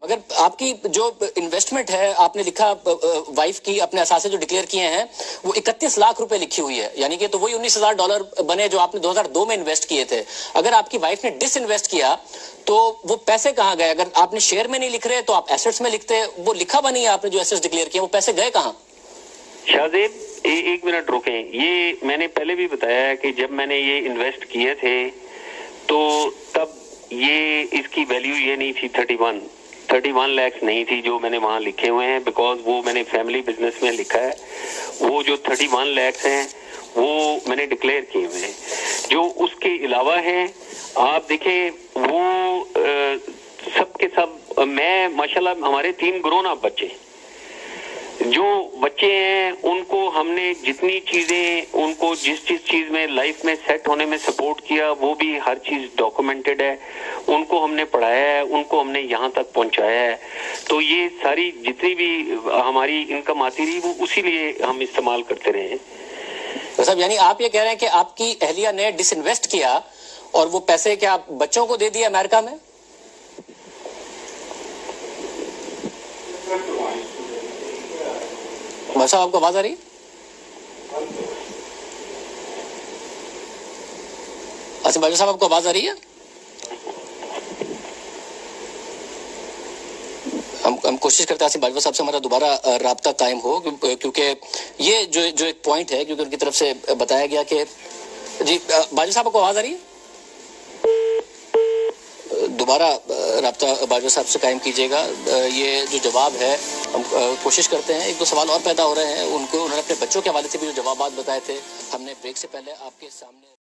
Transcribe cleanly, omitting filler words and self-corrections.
اگر آپ کی جو انویسٹمنٹ ہے آپ نے لکھا وائف کی اپنے اثاثے جو ڈکلیئر کیے ہیں وہ 31 لاکھ روپے لکھی ہوئی ہے، یعنی کہ تو وہی $19,000 بنے جو آپ نے 2002 میں انویسٹ کیے تھے. اگر آپ کی وائف نے ڈس انویسٹ کیا تو وہ پیسے کہاں گئے؟ اگر آپ نے شیئر میں نہیں لکھ رہے تو آپ ایسٹس میں لکھتے، وہ لکھا ہوا نہیں ہے آپ نے جو ایسٹس ڈکلیئر کیے، وہ پیسے گئے کہاں؟ شاہزیب ایک منٹ رکیں، یہ میں نے پہلے بھی بتایا ہے کہ جب میں نے یہ انویسٹ کیے تھے تو تب یہ اس کی ویلیو یہ نہیں تھی 31 لاکھ نہیں تھی جو میں نے وہاں لکھے ہوئے ہیں، بیکاز وہ میں نے فیملی بزنس میں لکھا ہے. وہ جو 31 لاکھ ہیں وہ میں نے ڈکلیئر کیے ہوئے ہیں. جو اس کے علاوہ ہیں آپ دیکھیں وہ سب کے سب، میں ماشاءاللہ ہمارے 3 گرون اپ بچے جو بچے ہیں ان کو ہم نے جتنی چیزیں ان کو جس چیز میں لائف میں سیٹ ہونے میں سپورٹ کیا وہ بھی ہر چیز ڈاکومنٹڈ ہے. ان کو ہم نے پڑھایا ہے، ان کو ہم نے یہاں تک پہنچایا ہے. تو یہ ساری جتنی بھی ہماری انکم آتی رہی وہ اسی لیے ہم استعمال کرتے رہے ہیں. صاحب یعنی آپ یہ کہہ رہے ہیں کہ آپ کی اہلیہ نے ڈس انویسٹ کیا اور وہ پیسے کیا بچوں کو دے دیا امریکہ میں؟ صاحب آپ کو آواز آ رہی ہے؟ اچھا باجوہ صاحب آپ کو آواز آ رہی ہے؟ ہم کوشش کرتے ہیں باجوہ صاحب سے ہمارا دوبارہ رابطہ قائم ہو، کیونکہ یہ جو ایک پوائنٹ ہے کیونکہ ان کی طرف سے بتایا گیا کہ جی باجوہ صاحب آپ کو آواز آ رہی ہے؟ دوبارہ رابطہ باجوہ صاحب سے قائم کیجیے گا. یہ جو جواب ہے ہم کوشش کرتے ہیں، 1-2 سوال اور پیدا ہو رہے ہیں، انہوں نے اپنے بچوں کے حوالے سے بھی جو جوابات بتائے تھے ہم نے بریک سے پہلے آپ کے سامنے